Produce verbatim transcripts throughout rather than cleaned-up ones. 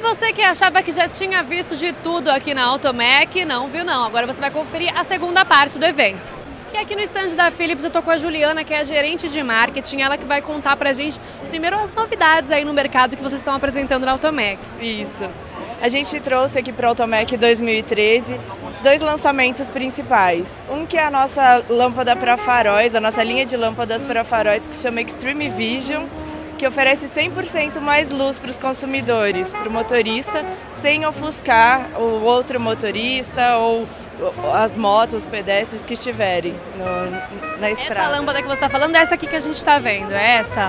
você que achava que já tinha visto de tudo aqui na Automec, não viu não. Agora você vai conferir a segunda parte do evento. E aqui no stand da Philips eu tô com a Juliana, que é a gerente de marketing, ela que vai contar pra gente primeiro as novidades aí no mercado que vocês estão apresentando na Automec. Isso. A gente trouxe aqui para a Automec dois mil e treze dois lançamentos principais. Um que é a nossa lâmpada para faróis, a nossa linha de lâmpadas para faróis, que se chama Extreme Vision, que oferece cem por cento mais luz para os consumidores, para o motorista, sem ofuscar o outro motorista ou as motos, os pedestres que estiverem no, na estrada. Essa lâmpada que você está falando é essa aqui que a gente está vendo, é essa?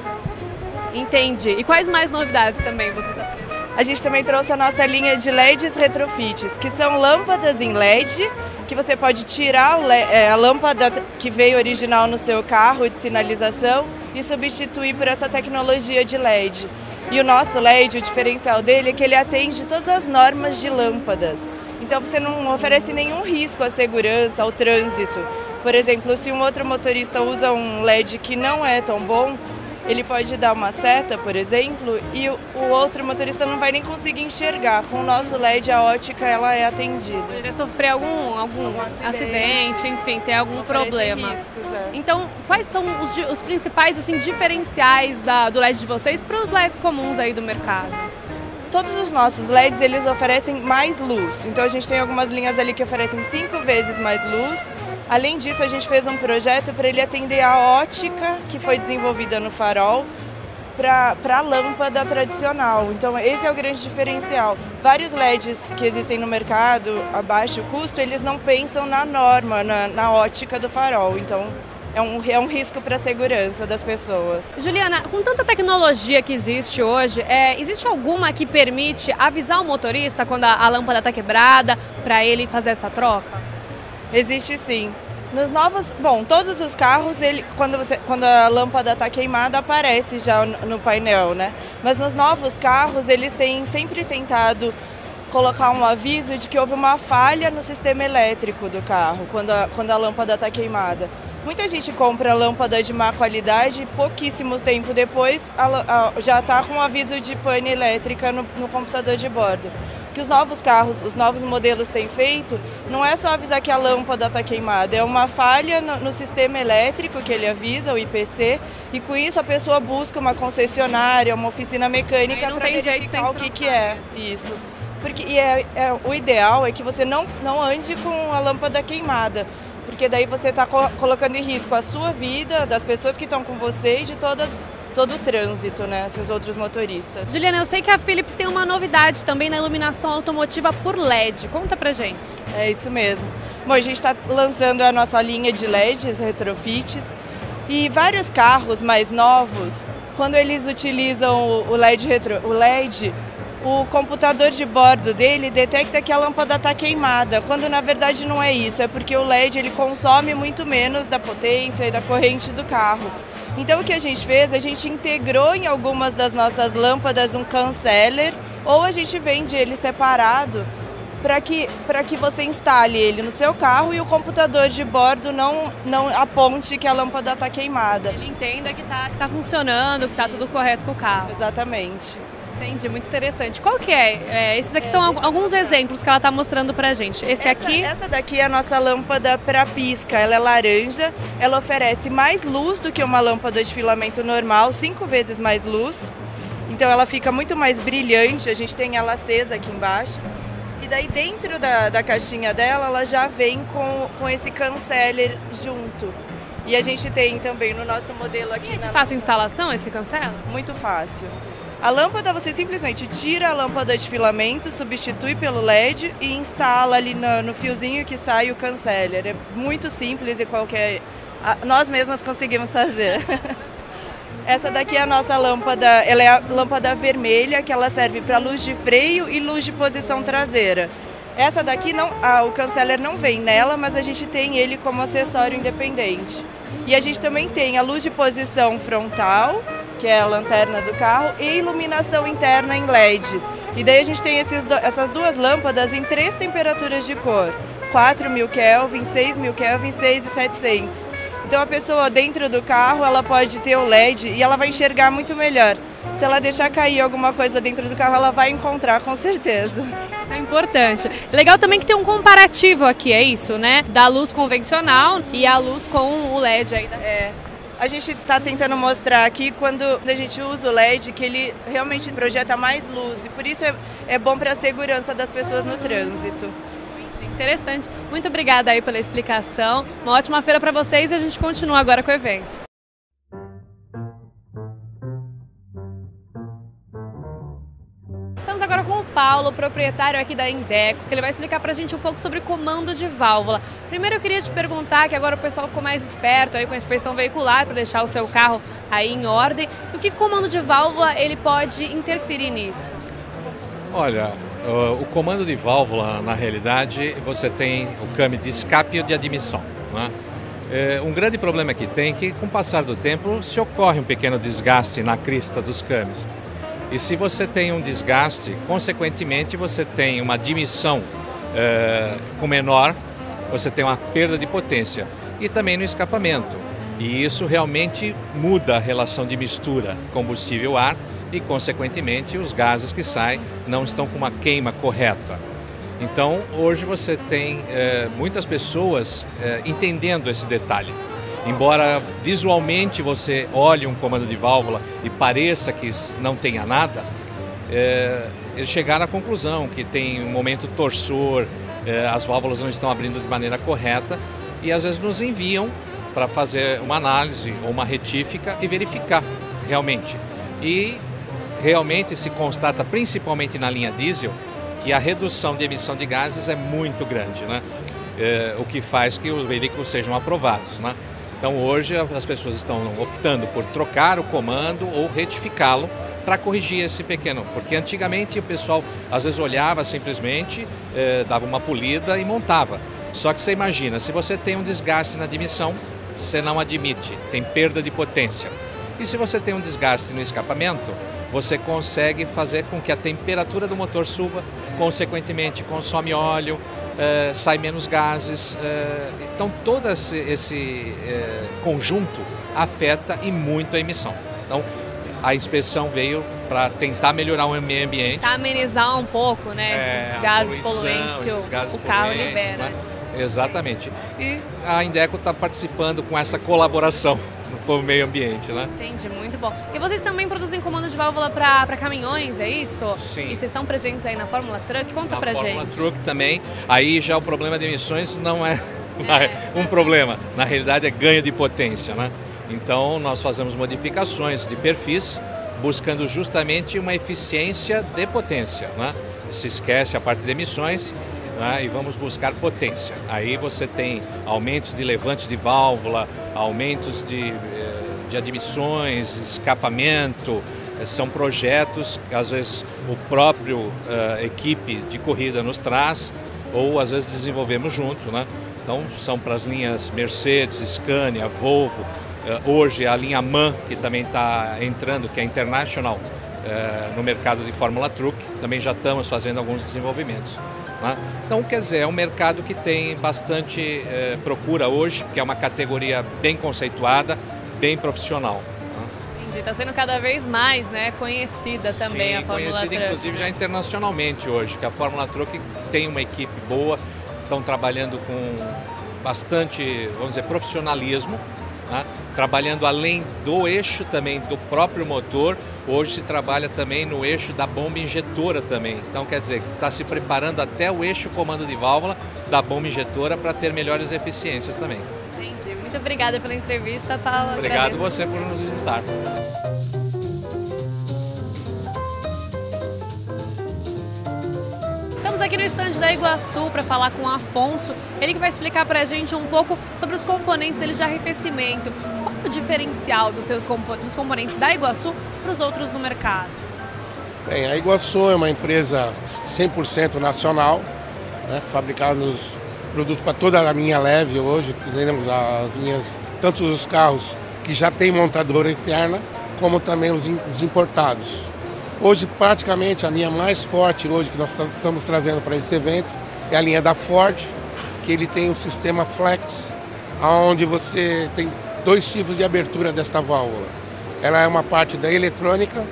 Entendi. E quais mais novidades também você está fazendo? A gente também trouxe a nossa linha de L E Ds retrofits, que são lâmpadas em L E D, que você pode tirar a lâmpada que veio original no seu carro de sinalização e substituir por essa tecnologia de L E D. E o nosso L E D, o diferencial dele é que ele atende todas as normas de lâmpadas. Então você não oferece nenhum risco à segurança, ao trânsito. Por exemplo, se um outro motorista usa um L E D que não é tão bom, ele pode dar uma seta, por exemplo, e o outro motorista não vai nem conseguir enxergar. Com o nosso L E D, a ótica ela é atendida. Ele sofrer algum, algum, algum acidente, acidente, enfim, ter algum problema. Riscos, é. Então, quais são os, os principais assim, diferenciais da, do L E D de vocês para os L E Ds comuns aí do mercado? Todos os nossos L E Ds, eles oferecem mais luz. Então a gente tem algumas linhas ali que oferecem cinco vezes mais luz. Além disso, a gente fez um projeto para ele atender a ótica que foi desenvolvida no farol para a lâmpada tradicional. Então esse é o grande diferencial. Vários L E Ds que existem no mercado a baixo custo, eles não pensam na norma, na, na ótica do farol. Então é um, é um risco para a segurança das pessoas. Juliana, com tanta tecnologia que existe hoje, é, existe alguma que permite avisar o motorista quando a, a lâmpada está quebrada para ele fazer essa troca? Existe sim. Nos novos, bom, todos os carros, ele, quando, você, quando a lâmpada está queimada, aparece já no painel, né? Mas nos novos carros, eles têm sempre tentado colocar um aviso de que houve uma falha no sistema elétrico do carro, quando a, quando a lâmpada está queimada. Muita gente compra lâmpada de má qualidade e pouquíssimo tempo depois a, a, já está com um aviso de pane elétrica no, no computador de bordo. O que os novos carros, os novos modelos têm feito, não é só avisar que a lâmpada está queimada, é uma falha no, no sistema elétrico que ele avisa, o I P C, e com isso a pessoa busca uma concessionária, uma oficina mecânica para verificar o que, que é isso. Porque, e é, é, o ideal é que você não, não ande com a lâmpada queimada, porque daí você está co colocando em risco a sua vida, das pessoas que estão com você e de todas, todo o trânsito, né, seus outros motoristas. Juliana, eu sei que a Philips tem uma novidade também na iluminação automotiva por L E D. Conta pra gente. É isso mesmo. Bom, a gente está lançando a nossa linha de L E Ds retrofits e vários carros mais novos, quando eles utilizam o L E D retro, o L E D, o computador de bordo dele detecta que a lâmpada está queimada, quando na verdade não é isso, é porque o L E D ele consome muito menos da potência e da corrente do carro. Então o que a gente fez, a gente integrou em algumas das nossas lâmpadas um canceller, ou a gente vende ele separado para que, para que você instale ele no seu carro e o computador de bordo não, não aponte que a lâmpada está queimada. Ele entenda que está que tá funcionando, que está tudo correto com o carro. Exatamente. Entendi, muito interessante. Qual que é? é esses aqui é, são alguns exemplos que ela está mostrando pra gente. Esse essa, aqui? Essa daqui é a nossa lâmpada para pisca. Ela é laranja, ela oferece mais luz do que uma lâmpada de filamento normal, cinco vezes mais luz. Então ela fica muito mais brilhante, a gente tem ela acesa aqui embaixo. E daí dentro da, da caixinha dela, ela já vem com, com esse canceller junto. E a gente tem também no nosso modelo aqui. E é de fácil instalação esse canceller? Muito fácil. A lâmpada, você simplesmente tira a lâmpada de filamento, substitui pelo L E D e instala ali no, no fiozinho que sai o canceller. É muito simples e qualquer... Nós mesmas conseguimos fazer. Essa daqui é a nossa lâmpada, ela é a lâmpada vermelha, que ela serve para luz de freio e luz de posição traseira. Essa daqui, não, ah, o canceller não vem nela, mas a gente tem ele como acessório independente. E a gente também tem a luz de posição frontal, que é a lanterna do carro, e iluminação interna em L E D. E daí a gente tem esses, essas duas lâmpadas em três temperaturas de cor, quatro mil Kelvin, seis mil Kelvin, seis mil e setecentos. Então a pessoa dentro do carro, ela pode ter o L E D e ela vai enxergar muito melhor. se ela deixar cair alguma coisa dentro do carro, ela vai encontrar, com certeza. Isso é importante. Legal também que tem um comparativo aqui, é isso, né? Da luz convencional e a luz com o L E D aí. É. A gente está tentando mostrar aqui quando a gente usa o L E D que ele realmente projeta mais luz e por isso é, é bom para a segurança das pessoas no trânsito. Interessante. Muito obrigada aí pela explicação. Uma ótima feira para vocês e a gente continua agora com o evento. Estamos agora com o Paulo, proprietário aqui da Indeco, que ele vai explicar pra gente um pouco sobre comando de válvula. Primeiro eu queria te perguntar, que agora o pessoal ficou mais esperto aí com a inspeção veicular para deixar o seu carro aí em ordem, o que o comando de válvula ele pode interferir nisso? Olha, o comando de válvula, na realidade, você tem o câmbio de escape e o de admissão, né? É, um grande problema que tem é que, com o passar do tempo, se ocorre um pequeno desgaste na crista dos câmbios. E se você tem um desgaste, consequentemente você tem uma admissão é, com menor, você tem uma perda de potência e também no escapamento. E isso realmente muda a relação de mistura combustível-ar e, consequentemente, os gases que saem não estão com uma queima correta. Então, hoje você tem é, muitas pessoas é, entendendo esse detalhe. Embora visualmente você olhe um comando de válvula e pareça que não tenha nada, é, eles chegaram à conclusão que tem um momento torsor, é, as válvulas não estão abrindo de maneira correta e às vezes nos enviam para fazer uma análise ou uma retífica e verificar realmente. E realmente se constata, principalmente na linha diesel, que a redução de emissão de gases é muito grande, né? É, o que faz que os veículos sejam aprovados, né? Então hoje as pessoas estão optando por trocar o comando ou retificá-lo para corrigir esse pequeno, porque antigamente o pessoal às vezes olhava simplesmente, eh, dava uma polida e montava. Só que você imagina, se você tem um desgaste na admissão, você não admite, tem perda de potência. E se você tem um desgaste no escapamento, você consegue fazer com que a temperatura do motor suba, consequentemente consome óleo, Uh, sai menos gases, uh, então todo esse, esse uh, conjunto afeta e muito a emissão. Então a inspeção veio para tentar melhorar o meio ambiente. Para amenizar um pouco, né, é, esses gases poluição, poluentes que o, gases o carro poluentes, libera. Né? Exatamente. E a Indeco está participando com essa colaboração com o meio ambiente, né? Entendi, muito bom. E vocês também produzem comando de válvula para caminhões, é isso? Sim. E vocês estão presentes aí na Fórmula Truck? Conta na pra Fórmula gente. Fórmula Truck também. Aí já o problema de emissões não é, é um problema. Na realidade é ganho de potência, né? Então nós fazemos modificações de perfis buscando justamente uma eficiência de potência, né? Se esquece a parte de emissões, né? E vamos buscar potência. Aí você tem aumentos de levantes de válvula, aumentos de, de admissões, escapamento. São projetos que às vezes o próprio uh, equipe de corrida nos traz ou às vezes desenvolvemos junto, né? Então são para as linhas Mercedes, Scania, Volvo, uh, hoje a linha MAN, que também está entrando, que é International, uh, no mercado de Fórmula Truck, também já estamos fazendo alguns desenvolvimentos, né? Então, quer dizer, é um mercado que tem bastante uh, procura hoje, que é uma categoria bem conceituada, bem profissional. Está sendo cada vez mais, né, conhecida também. Sim, a Fórmula conhecida Truck, inclusive né? já internacionalmente hoje, que a Fórmula Truck tem uma equipe boa, estão trabalhando com bastante, vamos dizer, profissionalismo, né? Trabalhando além do eixo também do próprio motor, hoje se trabalha também no eixo da bomba injetora também. Então quer dizer que está se preparando até o eixo comando de válvula da bomba injetora para ter melhores eficiências também. Entendi. Muito obrigada pela entrevista, Paulo. Obrigado Agradeço. Você por nos visitar. Estamos aqui no estande da Iguaçu para falar com o Afonso, ele que vai explicar para a gente um pouco sobre os componentes deles de arrefecimento. Qual é o diferencial dos, seus compo dos componentes da Iguaçu para os outros no mercado? Bem, a Iguaçu é uma empresa cem por cento nacional, né, fabricamos produtos para toda a linha leve hoje, temos as linhas, tanto os carros que já tem montadora interna, como também os, os importados. Hoje, praticamente, a linha mais forte hoje que nós estamos trazendo para esse evento é a linha da Ford, que ele tem um sistema flex, onde você tem dois tipos de abertura desta válvula. Ela é uma parte da eletrônica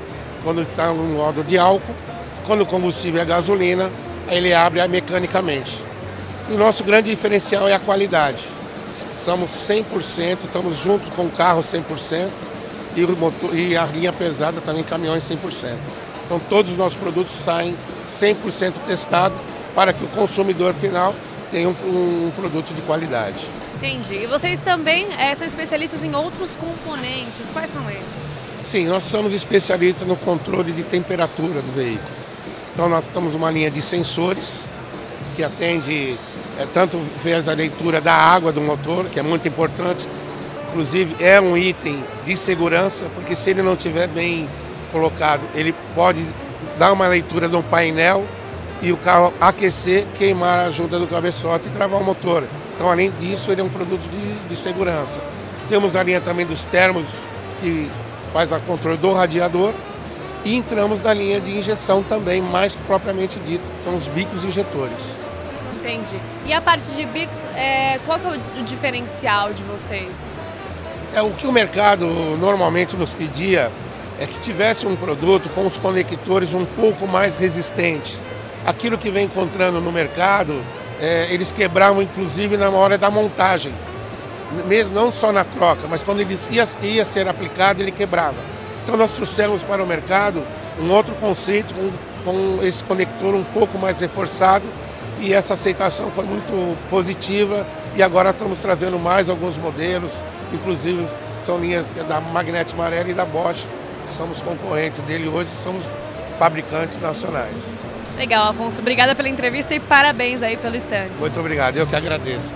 quando está no modo de álcool. Quando o combustível é gasolina, aí ele abre mecanicamente. E o nosso grande diferencial é a qualidade. Somos cem por cento, estamos juntos com o carro cem por cento e, o motor, e a linha pesada também, caminhões cem por cento. Então todos os nossos produtos saem cem por cento testados para que o consumidor final tenha um, um produto de qualidade. Entendi. E vocês também é, são especialistas em outros componentes. Quais são eles? Sim, nós somos especialistas no controle de temperatura do veículo. Então nós temos uma linha de sensores que atende, é, tanto fez a leitura da água do motor, que é muito importante, inclusive é um item de segurança, porque se ele não estiver bem colocado, ele pode dar uma leitura de um painel e o carro aquecer, queimar a junta do cabeçote e travar o motor. Então, além disso, ele é um produto de, de segurança. Temos a linha também dos termos, que faz o controle do radiador, e entramos na linha de injeção também, mais propriamente dita, são os bicos injetores. Entendi. E a parte de bicos, é, qual que é o diferencial de vocês? É, o que o mercado normalmente nos pedia é que tivesse um produto com os conectores um pouco mais resistente. Aquilo que vem encontrando no mercado, é, eles quebravam inclusive na hora da montagem, mesmo não só na troca, mas quando ele ia, ia ser aplicado, ele quebrava. Então nós trouxemos para o mercado um outro conceito com, com esse conector um pouco mais reforçado, e essa aceitação foi muito positiva, e agora estamos trazendo mais alguns modelos, inclusive são linhas da Magnete Marelli e da Bosch, que somos concorrentes dele hoje, somos fabricantes nacionais. Legal, Afonso. Obrigada pela entrevista e parabéns aí pelo stand. Muito obrigado, eu que agradeço.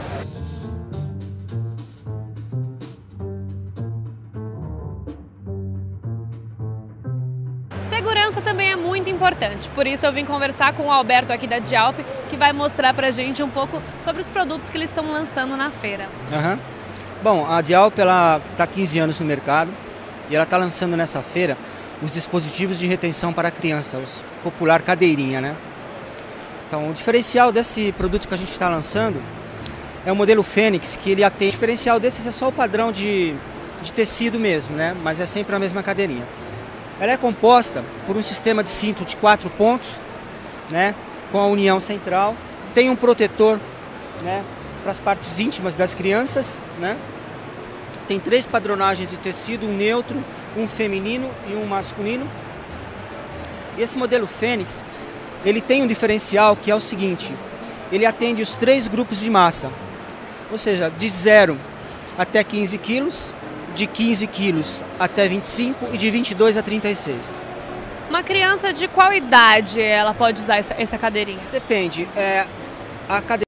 Segurança também é muito importante, por isso eu vim conversar com o Alberto aqui da Dialp, que vai mostrar pra gente um pouco sobre os produtos que eles estão lançando na feira. Uhum. Bom, a Dialp ela está há quinze anos no mercado e ela está lançando nessa feira os dispositivos de retenção para criança, os popular cadeirinha, né? Então, o diferencial desse produto que a gente está lançando é o modelo Fênix, que ele atende. O diferencial desses é só o padrão de, de tecido mesmo, né? Mas é sempre a mesma cadeirinha. Ela é composta por um sistema de cinto de quatro pontos, né? Com a união central. Tem um protetor, né? Para as partes íntimas das crianças, né? Tem três padronagens de tecido, um neutro, um feminino e um masculino. Esse modelo Fênix, ele tem um diferencial que é o seguinte: ele atende os três grupos de massa, ou seja, de zero até quinze quilos, de quinze quilos até vinte e cinco e de vinte e dois a trinta e seis. Uma criança de qual idade ela pode usar essa, essa cadeirinha? Depende. É, a cadeirinha